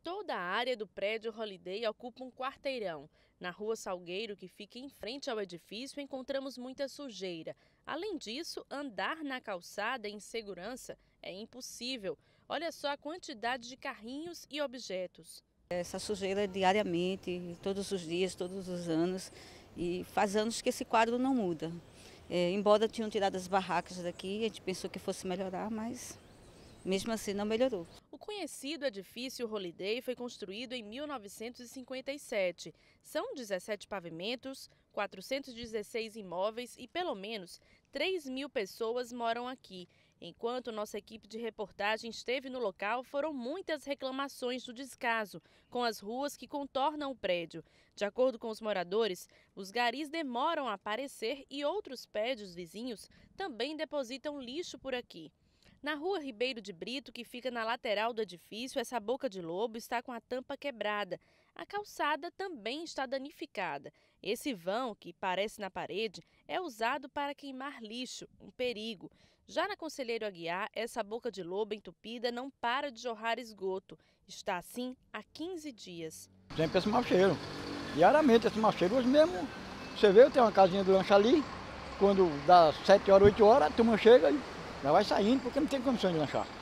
Toda a área do prédio Holiday ocupa um quarteirão. Na Rua Salgueiro, que fica em frente ao edifício, encontramos muita sujeira. Além disso, andar na calçada em segurança é impossível. Olha só a quantidade de carrinhos e objetos. Essa sujeira diariamente, todos os dias, todos os anos, e faz anos que esse quadro não muda. Embora tinham tirado as barracas daqui, a gente pensou que fosse melhorar, mas mesmo assim não melhorou. O conhecido edifício Holiday foi construído em 1957. São 17 pavimentos, 416 imóveis e pelo menos 3.000 pessoas moram aqui. Enquanto nossa equipe de reportagem esteve no local, foram muitas reclamações do descaso com as ruas que contornam o prédio. De acordo com os moradores, os garis demoram a aparecer e outros prédios vizinhos também depositam lixo por aqui. Na Rua Ribeiro de Brito, que fica na lateral do edifício, essa boca de lobo está com a tampa quebrada. A calçada também está danificada. Esse vão, que parece na parede, é usado para queimar lixo, um perigo. Já na Conselheiro Aguiar, essa boca de lobo entupida não para de jorrar esgoto. Está assim há 15 dias. Sempre esse mau cheiro. Diariamente esse mau cheiro. Hoje mesmo, você vê, tem uma casinha do lanche ali. Quando dá 7 horas, 8 horas, a turma chega e já vai saindo porque não tem condições de lanchar.